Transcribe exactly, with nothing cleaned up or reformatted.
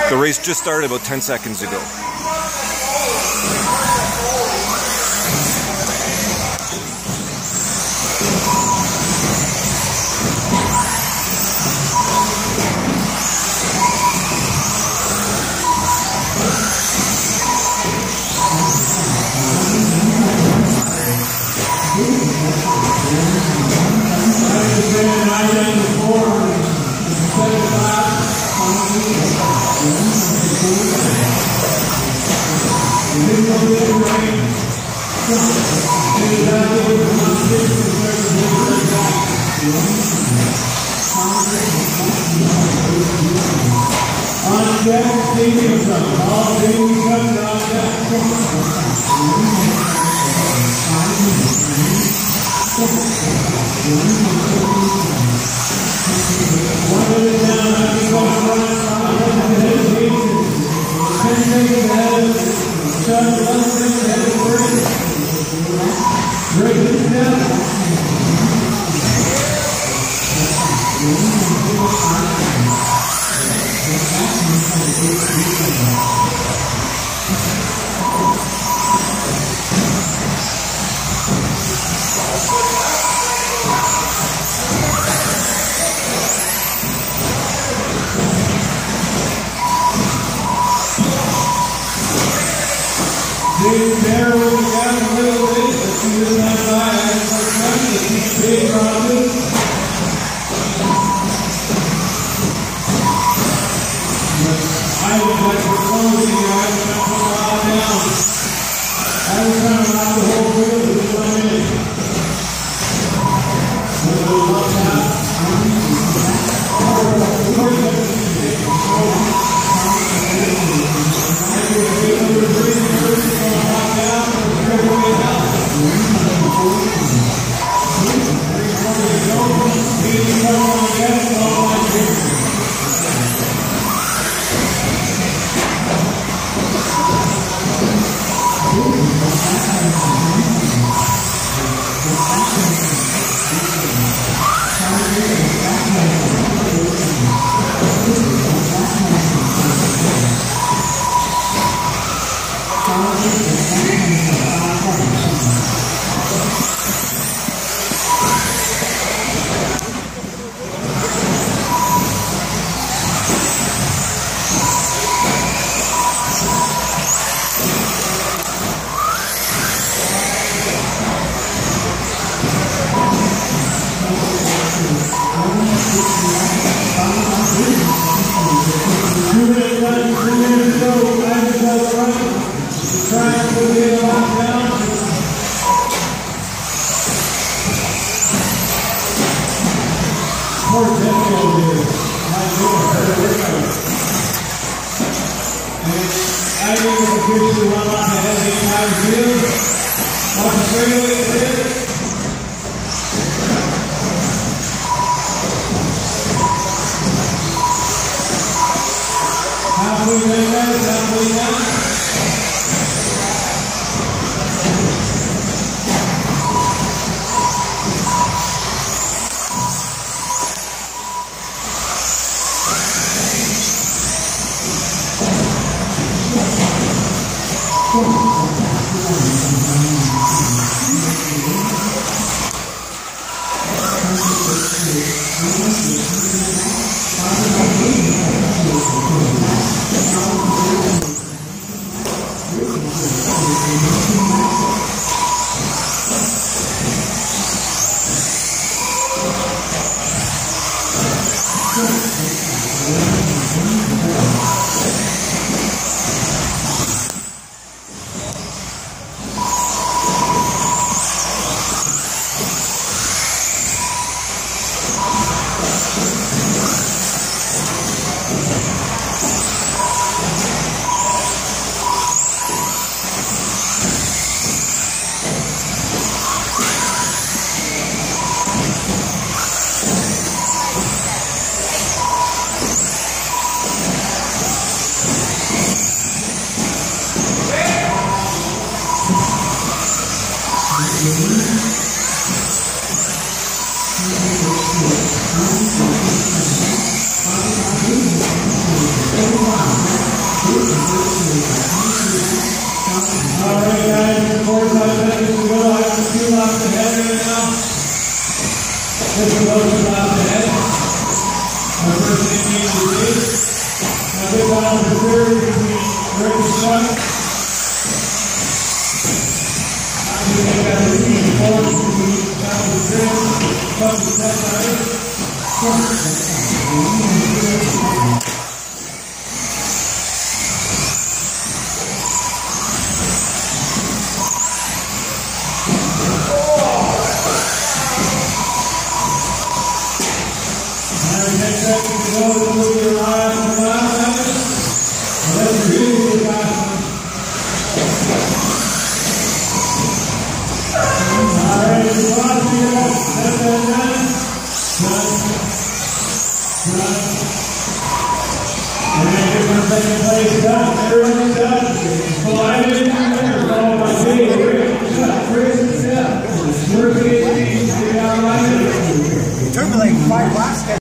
The race just started about ten seconds ago. Alright guys, forty-five seconds to go. I have a few laps ahead right now. Just about two laps ahead. Our first thing we need to do. Now get down to thirty between Rick and Chuck. After we make that routine forward, we down to Chris. Chuck is set by it. ten seconds to go, move your eye on the last second. Unless you're really too fast. Alright, the last two guys, that's that done. Done. Done. We're going to give our second place done. Everyone's done. Well, I didn't remember followed by Dave. Chris, yeah. Working it, we got right. It took me like five laps.